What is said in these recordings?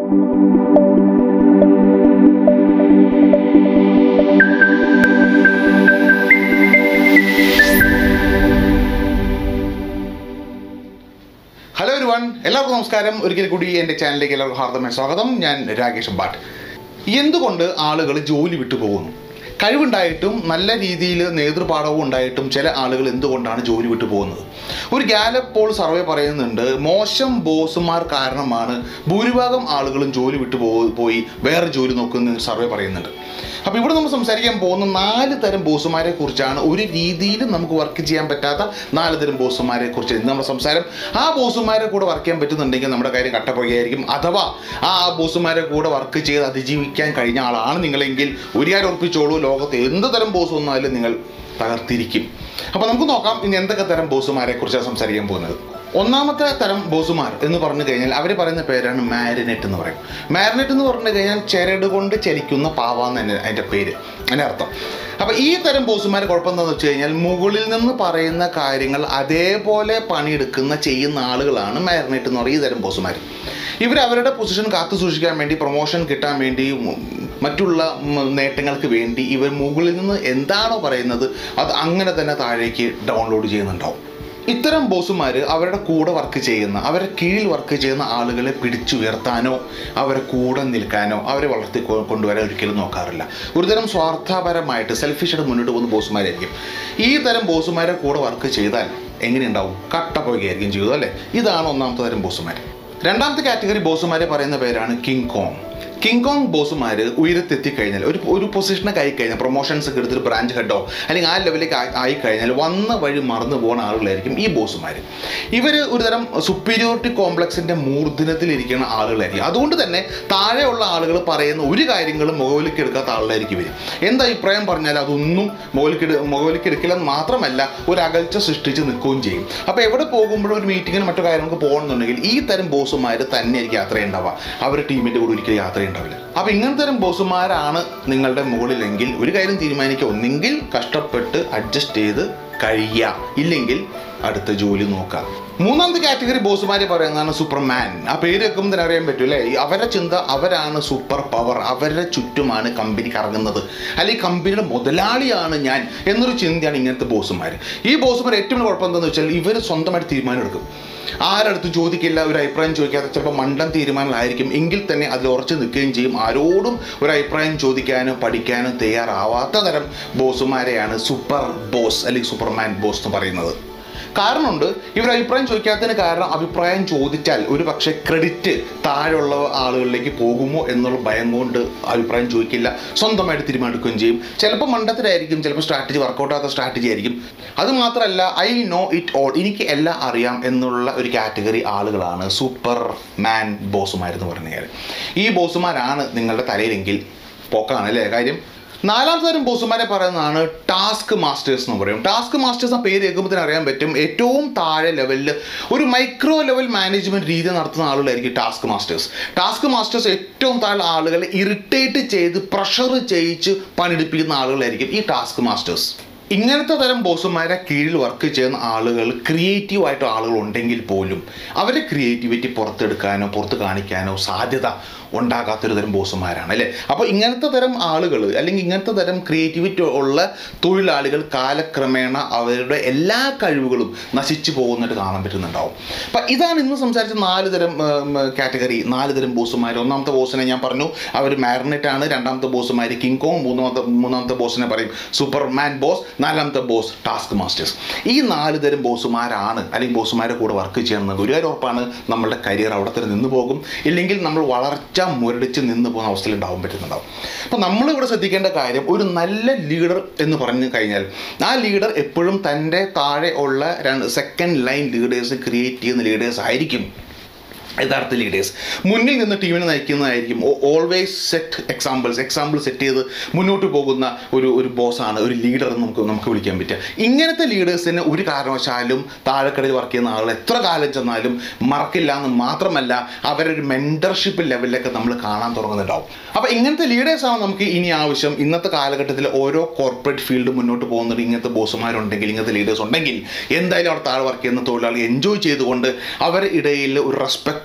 Hello everyone, എല്ലാവർക്കും നമസ്കാരം. ഒരിക്കൽ കൂടി എൻ്റെ ചാനലിലേക്ക് എല്ലാവർക്കും ഹാർദമായ സ്വാഗതം. ഞാൻ രാകേഷ് അമ്പാട്ട്. എന്തുകൊണ്ട് ആളുകൾ ജോലി വിട്ടുപോകുന്നു? കഴിവുണ്ടായിട്ടും നല്ല രീതിയിൽ നേതൃപാഠവും ഉണ്ടായിട്ടും ചില ആളുകൾ എന്തുകൊണ്ടാണ് ജോലി വിട്ടു പോകുന്നത്? ഒരു ഗാലപ്പ് പോൾ സർവേ പറയുന്നുണ്ട്, മോശം ബോസുമാർ കാരണമാണ് ഭൂരിഭാഗം ആളുകളും ജോലി വിട്ടു പോയി വേറെ ജോലി നോക്കുന്ന സർവേ പറയുന്നുണ്ട്. അപ്പോൾ ഇവിടെ നമ്മൾ സംസാരിക്കാൻ പോകുന്ന 4 തരം ബോസുമാരെ കുറിച്ചാണ്. ഒരു രീതിയിലും നമുക്ക് വർക്ക് ചെയ്യാൻ പറ്റാത്ത 4 തരം ബോസുമാരെ കുറിച്ച് ഇന്ന് നമ്മുടെ സംസാരം. ആ ബോസുമാരെ കൂടെ വർക്ക് ചെയ്യാൻ പറ്റുന്നുണ്ടെങ്കിൽ നമ്മുടെ കാര്യം കട്ടപ്പുകയായിരിക്കും. അഥവാ ആ ബോസുമാരെ കൂടെ വർക്ക് ചെയ്ത് അതിജീവിക്കാൻ കഴിഞ്ഞ ആളാണ് നിങ്ങളെങ്കിൽ ഒരു കാര്യം ഉറപ്പിച്ചോളൂ, ലോകത്ത് എന്ത് തരം ബോസ് വന്നാലും നിങ്ങൾ തകർത്തിരിക്കും. അപ്പോൾ നമുക്ക് നോക്കാം ഇനി എന്തൊക്കെ തരം ബോസുമാരെ കുറിച്ചാണ് സംസാരിക്കാൻ പോകുന്നത്. ഒന്നാമത്തെ തരം ബോസുമാർ എന്ന് പറഞ്ഞു കഴിഞ്ഞാൽ അവർ പറയുന്ന പേരാണ് മാരിനെറ്റ് എന്ന് പറയും. മാരിനെറ്റ് എന്ന് പറഞ്ഞു കഴിഞ്ഞാൽ ചരട് കൊണ്ട് ചലിക്കുന്ന പാവാന്ന് തന്നെ അതിൻ്റെ പേര്, അതിൻ്റെ അർത്ഥം. അപ്പോൾ ഈ തരം ബോസുമാർ കുഴപ്പമെന്താണെന്ന് വെച്ച് കഴിഞ്ഞാൽ മുകളിൽ നിന്ന് പറയുന്ന കാര്യങ്ങൾ അതേപോലെ പണിയെടുക്കുന്ന ചെയ്യുന്ന ആളുകളാണ് മാരിനെറ്റ് എന്ന് പറയുന്ന ഈ തരം ബോസുമാർ. ഇവർ അവരുടെ പൊസിഷൻ കാത്തു സൂക്ഷിക്കാൻ വേണ്ടി, പ്രൊമോഷൻ കിട്ടാൻ വേണ്ടി, മറ്റുള്ള നേട്ടങ്ങൾക്ക് വേണ്ടി ഇവർ മുകളിൽ നിന്ന് എന്താണോ പറയുന്നത് അത് അങ്ങനെ തന്നെ താഴേക്ക് ഡൗൺലോഡ് ചെയ്യുന്നുണ്ടാവും. ഇത്തരം ബോസുമാർ അവരുടെ കൂടെ വർക്ക് ചെയ്യുന്ന, അവരുടെ കീഴിൽ വർക്ക് ചെയ്യുന്ന ആളുകളെ പിടിച്ചുയർത്താനോ അവരെ കൂടെ നിൽക്കാനോ അവരെ വളർത്തി കൊണ്ടുവരാൻ ഒരിക്കലും നോക്കാറില്ല. ഒരുതരം സ്വാർത്ഥപരമായിട്ട് സെൽഫിഷായിട്ട് മുന്നോട്ട് പോകുന്ന ബോസുമാരായിരിക്കും. ഈ തരം ബോസുമാരെ കൂടെ വർക്ക് ചെയ്താൽ എങ്ങനെയുണ്ടാവും? കട്ടപ്പോകുകയായിരിക്കും ചെയ്തത്, അല്ലേ? ഇതാണ് ഒന്നാമത്തെ തരം ബോസുമാർ. രണ്ടാമത്തെ കാറ്റഗറി ബോസുമാരെ പറയുന്ന പേരാണ് കിങ് കോങ്. കിങ് കോങ് ബോസുമാർ ഉയരത്തെത്തിക്കഴിഞ്ഞാൽ, ഒരു പൊസിഷനൊക്കെ ആയിക്കഴിഞ്ഞാൽ, പ്രൊമോഷൻസ് ഒക്കെ എടുത്തിട്ട് ബ്രാഞ്ച് ഹെഡോ അല്ലെങ്കിൽ ആ ലെവലിലേക്ക് ആയിക്കഴിഞ്ഞാൽ വന്ന വഴി മറന്നു പോകുന്ന ആളുകളായിരിക്കും ഈ ബോസുമാർ. ഇവർ ഒരുതരം സുപ്പീരിയോറിറ്റി കോംപ്ലക്സിൻ്റെ മൂർധനത്തിലിരിക്കുന്ന ആളുകളായിരിക്കും. അതുകൊണ്ട് തന്നെ താഴെയുള്ള ആളുകൾ പറയുന്ന ഒരു കാര്യങ്ങളും മുകളിലേക്ക് എടുക്കാത്ത ആളുകളായിരിക്കും ഇവർ. എന്ത് അഭിപ്രായം പറഞ്ഞാൽ അതൊന്നും മുകളിലേക്ക് എടുക്കില്ലെന്ന് മാത്രമല്ല ഒരു അകൽച്ച സൃഷ്ടിച്ച് നിൽക്കുകയും ചെയ്യും. അപ്പോൾ എവിടെ പോകുമ്പോഴും ഒരു മീറ്റിങ്ങിന് മറ്റു കാര്യങ്ങൾക്ക് പോകണമെന്നുണ്ടെങ്കിൽ ഈ തരം ബോസുമാർ തന്നെയായിരിക്കും യാത്ര ഉണ്ടാവുക. അവർ ടീമിൻ്റെ കൂടെ ഒരിക്കലും യാത്ര ഉണ്ടാവില്ല. അപ്പോൾ ഇങ്ങനത്തെ തരം ബോസുമാരാണ് നിങ്ങളുടെ മുകളിലെങ്കിൽ ഒരു കാര്യം തീരുമാനിക്കുക, ഒന്നെങ്കിൽ കഷ്ടപ്പെട്ട് അഡ്ജസ്റ്റ് ചെയ്ത് കഴിയുക, ഇല്ലെങ്കിൽ അടുത്ത ജോലി നോക്കുക. മൂന്നാമത്തെ കാറ്റഗറി ബോസുമാരെ പറയുന്നതാണ് സൂപ്പർമാൻ. ആ പേര് വെക്കുമ്പോൾ തന്നെ അറിയാൻ പറ്റും, അല്ലേ? അവരുടെ ചിന്ത അവരാണ് സൂപ്പർ പവർ, അവരുടെ ചുറ്റുമാണ് കമ്പനി കറങ്ങുന്നത്, അല്ലെങ്കിൽ കമ്പനിയുടെ മുതലാളിയാണ് ഞാൻ എന്നൊരു ചിന്തയാണ് ഇങ്ങനത്തെ ബോസുമാർ. ഈ ബോസുമാർ ഏറ്റവും കുഴപ്പം എന്താണെന്ന് വെച്ചാൽ ഇവർ സ്വന്തമായിട്ട് തീരുമാനം എടുക്കും. ആരടുത്തും ചോദിക്കില്ല, ഒരു അഭിപ്രായം ചോദിക്കാതെ. ചിലപ്പോൾ മണ്ടൻ തീരുമാനങ്ങളായിരിക്കും, എങ്കിൽ തന്നെ അതിൽ ഉറച്ചു നിൽക്കുകയും ചെയ്യും. ആരോടും ഒരു അഭിപ്രായം ചോദിക്കാനോ പഠിക്കാനോ തയ്യാറാവാത്ത തരം ബോസുമാരെയാണ് സൂപ്പർ ബോസ് അല്ലെങ്കിൽ സൂപ്പർമാൻ ബോസ് എന്ന് പറയുന്നത്. കാരണമുണ്ട്, ഇവർ അഭിപ്രായം ചോദിക്കാത്തതിന് കാരണം അഭിപ്രായം ചോദിച്ചാൽ ഒരു പക്ഷേ ക്രെഡിറ്റ് താഴെയുള്ള ആളുകളിലേക്ക് പോകുമോ എന്നുള്ള ഭയം കൊണ്ട് അഭിപ്രായം ചോദിക്കില്ല, സ്വന്തമായിട്ട് തീരുമാനിക്കുകയും ചെയ്യും. ചിലപ്പോൾ മണ്ടത്തിലായിരിക്കും, ചിലപ്പോൾ സ്ട്രാറ്റജി വർക്കൗട്ടാത്ത സ്ട്രാറ്റജി ആയിരിക്കും. അതുമാത്രമല്ല, ഐ നോ ഇറ്റ് ഓൾ, എനിക്ക് എല്ലാം അറിയാം എന്നുള്ള ഒരു കാറ്റഗറി ആളുകളാണ് സൂപ്പർ മാൻ ബോസുമാരെന്ന് പറഞ്ഞാൽ. ഈ ബോസുമാരാണ് നിങ്ങളുടെ തലയിലെങ്കിൽ പോക്കാണ്, അല്ലേ കാര്യം? നാലാമത്തെ തരം ബോസുമാരെ പറയുന്നതാണ് ടാസ്ക് മാസ്റ്റേഴ്സ് എന്ന് പറയും. ടാസ്ക് മാസ്റ്റേഴ്സ് ആ പേര് കേൾക്കുമ്പോൾ അറിയാൻ പറ്റും, ഏറ്റവും താഴെ ലെവലിൽ ഒരു മൈക്രോ ലെവൽ മാനേജ്മെൻറ്റ് രീതി നടത്തുന്ന ആളുകളായിരിക്കും ടാസ്ക് മാസ്റ്റേഴ്സ്. ടാസ്ക് മാസ്റ്റേഴ്സ് ഏറ്റവും താഴെ ആളുകളെ ഇറിറ്റേറ്റ് ചെയ്ത് പ്രഷർ ചെയ്യിച്ച് പണിയെടുപ്പിക്കുന്ന ആളുകളായിരിക്കും ഈ ടാസ്ക് മാസ്റ്റേഴ്സ്. ഇങ്ങനത്തെ തരം ബോസുമാരെ കീഴിൽ വർക്ക് ചെയ്യുന്ന ആളുകൾ ക്രിയേറ്റീവായിട്ട് ആളുകൾ ഉണ്ടെങ്കിൽ പോലും അവരെ ക്രിയേറ്റിവിറ്റി പുറത്തെടുക്കാനോ പുറത്ത് കാണിക്കാനോ സാധ്യത ഉണ്ടാകാത്തൊരു തരം ബോസുമാരാണ്, അല്ലേ? അപ്പോൾ ഇങ്ങനത്തെ തരം ആളുകൾ അല്ലെങ്കിൽ ഇങ്ങനത്തെ തരം ക്രിയേറ്റിവിറ്റി ഉള്ള തൊഴിലാളികൾ കാലക്രമേണ അവരുടെ എല്ലാ കഴിവുകളും നശിച്ചു പോകുന്നതായിട്ട് കാണാൻ പറ്റുന്നുണ്ടാവും. അപ്പം ഇതാണ് ഇന്ന് സംസാരിച്ച 4 തരം കാറ്റഗറി, 4 തരം ബോസുമാർ. ഒന്നാമത്തെ ബോസിനെ ഞാൻ പറഞ്ഞു, അവർ മാരിനെറ്റ് ആണ്. രണ്ടാമത്തെ ബോസുമാർ കിങ് കോങ്. മൂന്നാമത്തെ ബോസിനെ പറയും സൂപ്പർമാൻ ബോസ്. നാലാമത്തെ ബോസ് ടാസ്ക് മാസ്റ്റേഴ്സ്. ഈ 4 തരം ബോസുമാരാണ് അല്ലെങ്കിൽ ബോസുമാരെ കൂടെ വർക്ക് ചെയ്യുന്നത്. ഒരു കാര്യം ഉറപ്പാണ്, നമ്മളുടെ കരിയർ അവിടെ തന്നെ നിന്ന് പോകും, ഇല്ലെങ്കിൽ നമ്മൾ വളർച്ച മുരടിച്ച് നിന്ന് പോകുന്ന അവസ്ഥയിൽ ഉണ്ടാവാൻ പറ്റുന്നുണ്ടാവും. അപ്പം നമ്മളിവിടെ ശ്രദ്ധിക്കേണ്ട കാര്യം, ഒരു നല്ല ലീഡർ എന്ന് പറഞ്ഞു കഴിഞ്ഞാൽ ആ ലീഡർ എപ്പോഴും തൻ്റെ താഴെ ഉള്ള സെക്കൻഡ് ലൈൻ ലീഡേഴ്സ് ക്രിയേറ്റ് ചെയ്യുന്ന ലീഡേഴ്സ് ആയിരിക്കും യഥാർത്ഥ ലീഡേഴ്സ്. മുന്നിൽ നിന്ന് ടീമിനെ നയിക്കുന്നതായിരിക്കും. ഓൾവേസ് സെറ്റ് എക്സാമ്പിൾ സെറ്റ് ചെയ്ത് മുന്നോട്ട് പോകുന്ന ഒരു ബോസാണ് ഒരു ലീഡർ എന്ന് നമുക്ക് വിളിക്കാൻ പറ്റുക. ഇങ്ങനത്തെ ലീഡേഴ്സിന് ഒരു കാരണവശാലും താഴെക്കടയിൽ വർക്ക് ചെയ്യുന്ന ആളുകൾ എത്ര കാലം ചെന്നാലും മറക്കില്ല എന്ന് മാത്രമല്ല, അവരൊരു മെൻറ്റർഷിപ്പ് ലെവലിലൊക്കെ നമ്മൾ കാണാൻ തുടങ്ങുന്നുണ്ടാവും. അപ്പോൾ ഇങ്ങനത്തെ ലീഡേഴ്സാണ് നമുക്ക് ഇനി ആവശ്യം. ഇന്നത്തെ കാലഘട്ടത്തിൽ ഓരോ കോർപ്പറേറ്റ് ഫീൽഡ് മുന്നോട്ട് പോകുന്നത് ഇങ്ങനത്തെ ബോസുമാരുണ്ടെങ്കിൽ, ഇങ്ങനത്തെ ലീഡേഴ്സ് ഉണ്ടെങ്കിൽ എന്തായാലും അവിടെ താഴെ വർക്ക് ചെയ്യുന്ന തൊഴിലാളി എൻജോയ് ചെയ്തുകൊണ്ട് അവരുടെ ഇടയിൽ ഒരു റെസ്പെക്ട്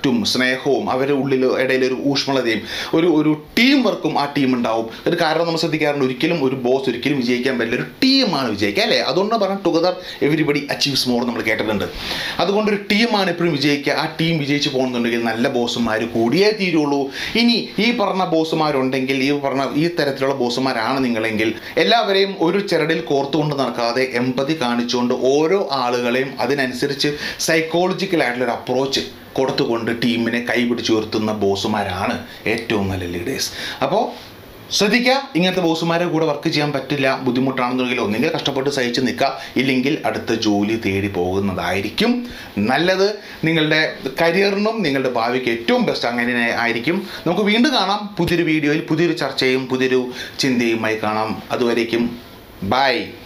റെസ്പെക്റ്റും സ്നേഹവും അവരുടെ ഉള്ളിൽ ഇടയിൽ ഒരു ഊഷ്മളതയും ഒരു ടീം വർക്കും ആ ടീം ഉണ്ടാവും. ഒരു കാരണം നമ്മൾ ശ്രദ്ധിക്കാറുണ്ട്, ഒരിക്കലും ഒരു ബോസ് ഒരിക്കലും വിജയിക്കാൻ പറ്റില്ല, ഒരു ടീമാണ് വിജയിക്കുക അല്ലേ? അതുകൊണ്ട് പറഞ്ഞാൽ ടുഗദർ എവരിബഡി അച്ചീവ്സ് മോർ നമ്മൾ കേട്ടിട്ടുണ്ട്. അതുകൊണ്ട് ഒരു ടീമാണ് എപ്പോഴും വിജയിക്കുക. ആ ടീം വിജയിച്ച് പോകുന്നുണ്ടെങ്കിൽ നല്ല ബോസുമാർ കൂടിയേ തീരുള്ളൂ. ഇനി ഈ പറഞ്ഞ ബോസുമാരുണ്ടെങ്കിൽ, ഈ തരത്തിലുള്ള ബോസുമാരാണ് നിങ്ങളെങ്കിൽ, എല്ലാവരെയും ഒരു ചരടിൽ കോർത്തുകൊണ്ട് നടക്കാതെ എമ്പതി കാണിച്ചുകൊണ്ട് ഓരോ ആളുകളെയും അതിനനുസരിച്ച് സൈക്കോളജിക്കലായിട്ടുള്ളൊരു അപ്രോച്ച് കൊടുത്തുകൊണ്ട് ടീമിനെ കൈപിടിച്ച് ഉയർത്തുന്ന ബോസുമാരാണ് ഏറ്റവും നല്ല ലീഡേഴ്സ്. അപ്പോൾ ശ്രദ്ധിക്കുക, ഇങ്ങനത്തെ ബോസുമാരെ കൂടെ വർക്ക് ചെയ്യാൻ പറ്റില്ല, ബുദ്ധിമുട്ടാണെന്നുണ്ടെങ്കിൽ ഒന്നെങ്കിൽ കഷ്ടപ്പെട്ട് സഹിച്ച് നിൽക്കുക, ഇല്ലെങ്കിൽ അടുത്ത ജോലി തേടി പോകുന്നതായിരിക്കും നല്ലത്. നിങ്ങളുടെ കരിയറിനും നിങ്ങളുടെ ഭാവിക്ക് ഏറ്റവും ബെസ്റ്റ് അങ്ങനെ ആയിരിക്കും. നമുക്ക് വീണ്ടും കാണാം പുതിയൊരു വീഡിയോയിൽ, പുതിയൊരു ചർച്ചയും പുതിയൊരു ചിന്തയുമായി കാണാം. അതുവരേക്കും ബൈ.